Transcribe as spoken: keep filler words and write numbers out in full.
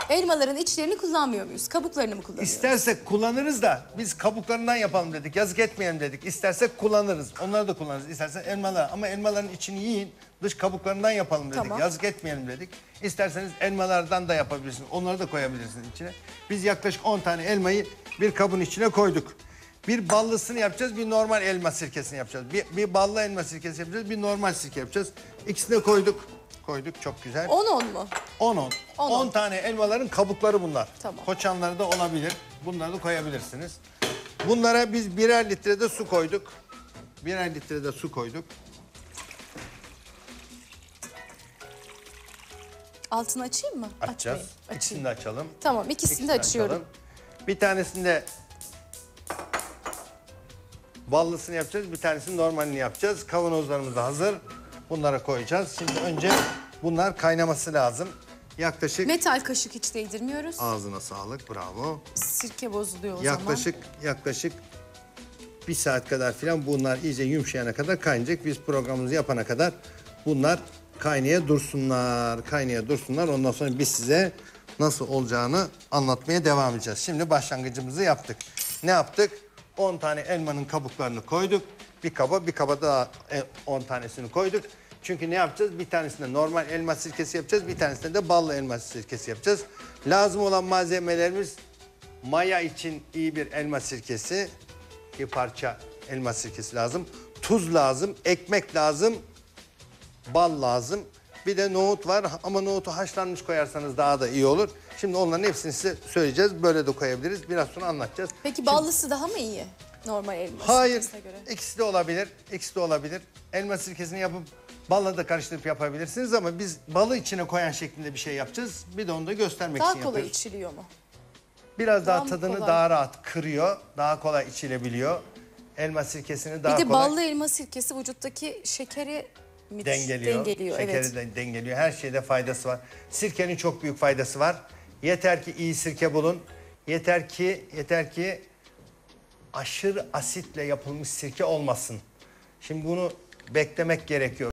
Elmaların içlerini kullanmıyor muyuz? Kabuklarını mı kullanıyoruz? İstersek kullanırız da biz kabuklarından yapalım dedik. Yazık etmeyelim dedik. İstersek kullanırız. Onları da kullanırız. İstersen elmalar ama elmaların içini yiyin. Dış kabuklarından yapalım dedik. Tamam. Yazık etmeyelim dedik. İsterseniz elmalardan da yapabilirsiniz. Onları da koyabilirsiniz içine. Biz yaklaşık on tane elmayı bir kabın içine koyduk. Bir ballısını yapacağız, bir normal elma sirkesini yapacağız. Bir, bir ballı elma sirkesi yapacağız, bir normal sirke yapacağız. İkisini de koyduk. Koyduk, çok güzel. on on mu? on on. on. on tane elmaların kabukları bunlar. Tamam. Koçanları da olabilir. Bunları da koyabilirsiniz. Bunlara biz birer litrede su koyduk. Birer litrede su koyduk. Altını açayım mı? Açacağız. Açmayayım. İkisini Açayım. de açalım. Tamam, ikisini İkisini de de açıyorum. açalım. Bir tanesinde ballısını yapacağız. Bir tanesini normalini yapacağız. Kavanozlarımız da hazır. Bunlara koyacağız. Şimdi önce bunlar kaynaması lazım. Yaklaşık... Metal kaşık hiç değdirmiyoruz. Ağzına sağlık, bravo. Sirke bozuluyor o Yaklaşık yaklaşık bir saat kadar filan bunlar iyice yumuşayana kadar kaynayacak. Biz programımızı yapana kadar bunlar kaynaya dursunlar. Kaynaya dursunlar. Ondan sonra biz size nasıl olacağını anlatmaya devam edeceğiz. Şimdi başlangıcımızı yaptık. Ne yaptık? on tane elmanın kabuklarını koyduk. Bir kaba, bir kaba daha on tanesini koyduk. Çünkü ne yapacağız? Bir tanesinde normal elma sirkesi yapacağız. Bir tanesinde de ballı elma sirkesi yapacağız. Lazım olan malzemelerimiz maya için iyi bir elma sirkesi. Bir parça elma sirkesi lazım. Tuz lazım, ekmek lazım, bal lazım. Bir de nohut var ama nohutu haşlanmış koyarsanız daha da iyi olur. Şimdi onların hepsini size söyleyeceğiz. Böyle de koyabiliriz. Biraz sonra anlatacağız. Peki ballısı daha mı iyi? Normal elma Hayır, sirkesine göre. ikisi de olabilir. İkisi de olabilir. Elma sirkesini yapıp balla da karıştırıp yapabilirsiniz ama biz balı içine koyan şeklinde bir şey yapacağız. Bir de onu da göstermek Daha için kolay yapıyoruz. içiliyor mu? Biraz daha, Daha mı tadını kolay? daha rahat kırıyor. Daha kolay içilebiliyor. Elma sirkesini daha Bir de kolay ballı elma sirkesi vücuttaki şekeri mi dengeliyor. dengeliyor, Şekeri evet. de dengeliyor. Her şeyde faydası var. Sirkenin çok büyük faydası var. Yeter ki iyi sirke bulun. Yeter ki yeter ki aşırı asitle yapılmış sirke olmasın. Şimdi bunu beklemek gerekiyor.